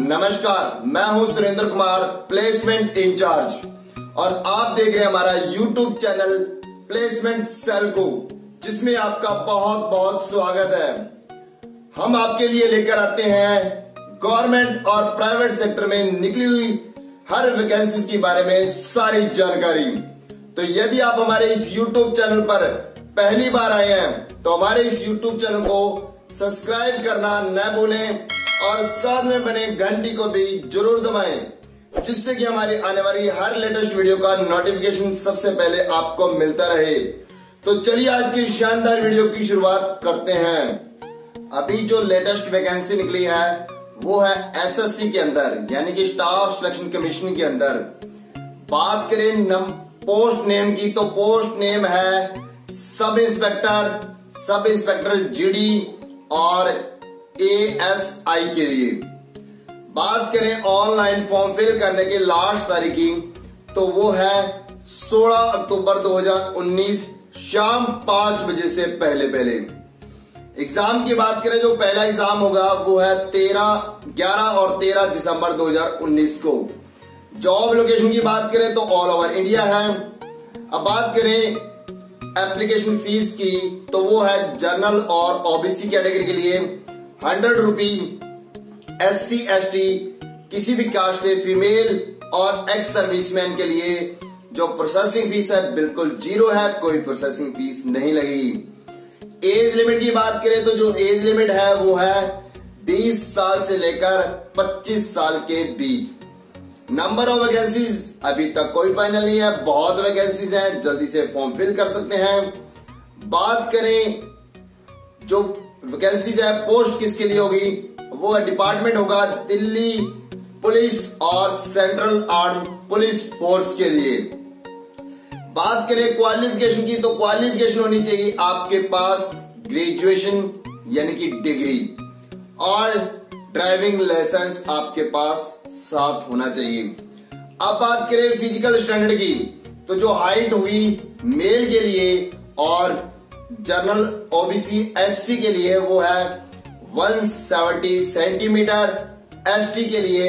नमस्कार, मैं हूं सुरेंद्र कुमार, प्लेसमेंट इंचार्ज और आप देख रहे हैं हमारा यूट्यूब चैनल प्लेसमेंट सेल को, जिसमें आपका बहुत बहुत स्वागत है। हम आपके लिए लेकर आते हैं गवर्नमेंट और प्राइवेट सेक्टर में निकली हुई हर वैकेंसीज के बारे में सारी जानकारी। तो यदि आप हमारे इस यूट्यूब चैनल पर पहली बार आए हैं तो हमारे इस यूट्यूब चैनल को सब्सक्राइब करना न भूलें और साथ में बने घंटी को भी जरूर दबाएं, जिससे कि हमारी आने वाली हर लेटेस्ट वीडियो का नोटिफिकेशन सबसे पहले आपको मिलता रहे। तो चलिए आज की शानदार वीडियो की शुरुआत करते हैं। अभी जो लेटेस्ट वैकेंसी निकली है वो है एसएससी के अंदर, यानी कि स्टाफ सिलेक्शन कमीशन के अंदर। बात करें पोस्ट नेम की, तो पोस्ट नेम है सब इंस्पेक्टर जीडी और एएसआई के लिए। बात करें ऑनलाइन फॉर्म फिल करने की लास्ट तारीख की, तो वो है 16 अक्टूबर 2019 शाम 5 बजे से पहले। एग्जाम की बात करें, जो पहला एग्जाम होगा वो है 11 और 13 दिसंबर 2019 को। जॉब लोकेशन की बात करें तो ऑल ओवर इंडिया है। अब बात करें एप्लीकेशन फीस की, तो वो है जनरल और ओबीसी कैटेगरी के लिए 100 रुपी, SC ST किसी भी कास्ट से फीमेल और एक्स सर्विसमैन के लिए जो प्रोसेसिंग फीस है बिल्कुल 0 है, कोई प्रोसेसिंग फीस नहीं लगी। एज लिमिट की बात करें तो जो एज लिमिट है वो है 20 साल से लेकर 25 साल के बीच। नंबर ऑफ वैकेंसीज अभी तक कोई फाइनल नहीं है, बहुत वैकेंसीज हैं, जल्दी से फॉर्म फिल कर सकते हैं। बात करें जो वैकेंसीज है पोस्ट किसके लिए होगी, वो डिपार्टमेंट होगा दिल्ली पुलिस और सेंट्रल आर्म पुलिस फोर्स के लिए। बात करें क्वालिफिकेशन की, तो क्वालिफिकेशन होनी चाहिए आपके पास ग्रेजुएशन यानी कि डिग्री, और ड्राइविंग लाइसेंस आपके पास साथ होना चाहिए। अब बात करें फिजिकल स्टैंडर्ड की, तो जो हाइट हुई मेल के लिए और जनरल ओबीसी एससी के लिए वो है 170 सेंटीमीटर, एसटी के लिए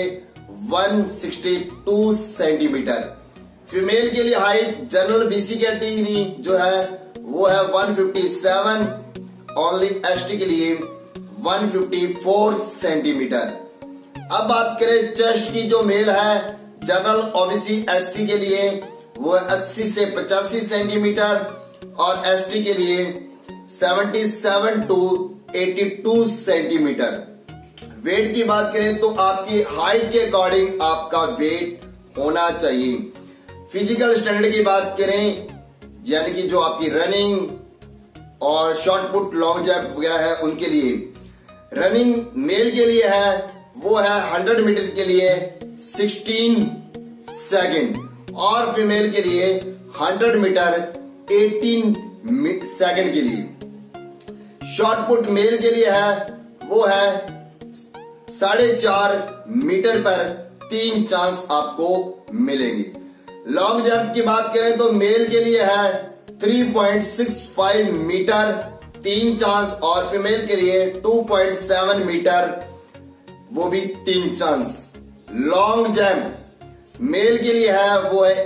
162 सेंटीमीटर। फीमेल के लिए हाइट जनरल बीसी कैटेगरी जो है वो है 157, ओनली एसटी के लिए 154 सेंटीमीटर। अब बात करें चेस्ट की, जो मेल है जनरल ओबीसी एससी के लिए वो 80 से 85 सेंटीमीटर और एसटी के लिए 77 टू 82 सेंटीमीटर। वेट की बात करें तो आपकी हाइट के अकॉर्डिंग आपका वेट होना चाहिए। फिजिकल स्टैंडर्ड की बात करें, यानी कि जो आपकी रनिंग और शॉर्ट पुट लॉन्ग जंप वगैरह है उनके लिए, रनिंग मेल के लिए है वो है 100 मीटर के लिए 16 सेकंड और फीमेल के लिए 100 मीटर 18 सेकंड के लिए। शॉर्ट पुट मेल के लिए है वो है 4.5 मीटर पर 3 चांस आपको मिलेंगे। लॉन्ग जंप की बात करें तो मेल के लिए है 3.65 मीटर 3 चांस और फीमेल के लिए 2.7 मीटर वो भी 3 चांस। लॉन्ग जंप मेल के लिए है वो है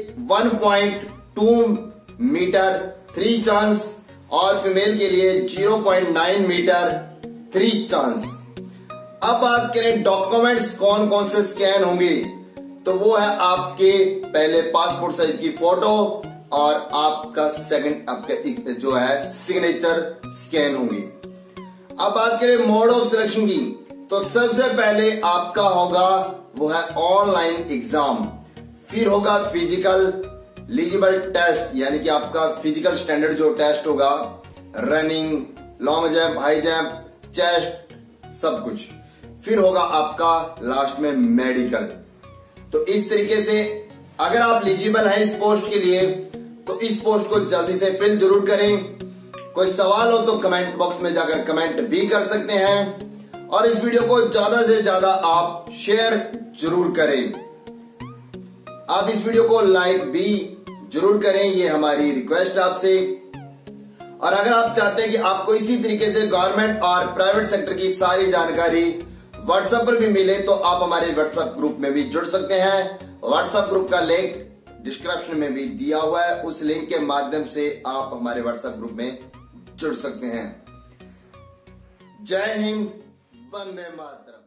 1.2 मीटर 3 चांस और फीमेल के लिए 0.9 मीटर 3 चांस। अब बात करें डॉक्यूमेंट्स कौन कौन से स्कैन होंगे, तो वो है आपके पहले पासपोर्ट साइज की फोटो और आपका आपका जो है सिग्नेचर स्कैन होंगी। अब बात करें मोड ऑफ सिलेक्शन की, तो सबसे पहले आपका होगा वो है ऑनलाइन एग्जाम, फिर होगा फिजिकल एलिजिबल टेस्ट, यानी कि आपका फिजिकल स्टैंडर्ड जो टेस्ट होगा, running, long jump, high jump, chest, सब कुछ। फिर होगा आपका लास्ट में मेडिकल। तो इस तरीके से अगर आप एलिजिबल हैं इस पोस्ट के लिए तो इस पोस्ट को जल्दी से फिल जरूर करें। कोई सवाल हो तो कमेंट बॉक्स में जाकर कमेंट भी कर सकते हैं और इस वीडियो को ज्यादा से ज्यादा आप शेयर जरूर करें। आप इस वीडियो को लाइक भी जरूर करें, ये हमारी रिक्वेस्ट आपसे। और अगर आप चाहते हैं कि आपको इसी तरीके से गवर्नमेंट और प्राइवेट सेक्टर की सारी जानकारी व्हाट्सएप पर भी मिले तो आप हमारे व्हाट्सएप ग्रुप में भी जुड़ सकते हैं। व्हाट्सएप ग्रुप का लिंक डिस्क्रिप्शन में भी दिया हुआ है, उस लिंक के माध्यम से आप हमारे व्हाट्सएप ग्रुप में जुड़ सकते हैं। जय हिंद, वंदे मातरम।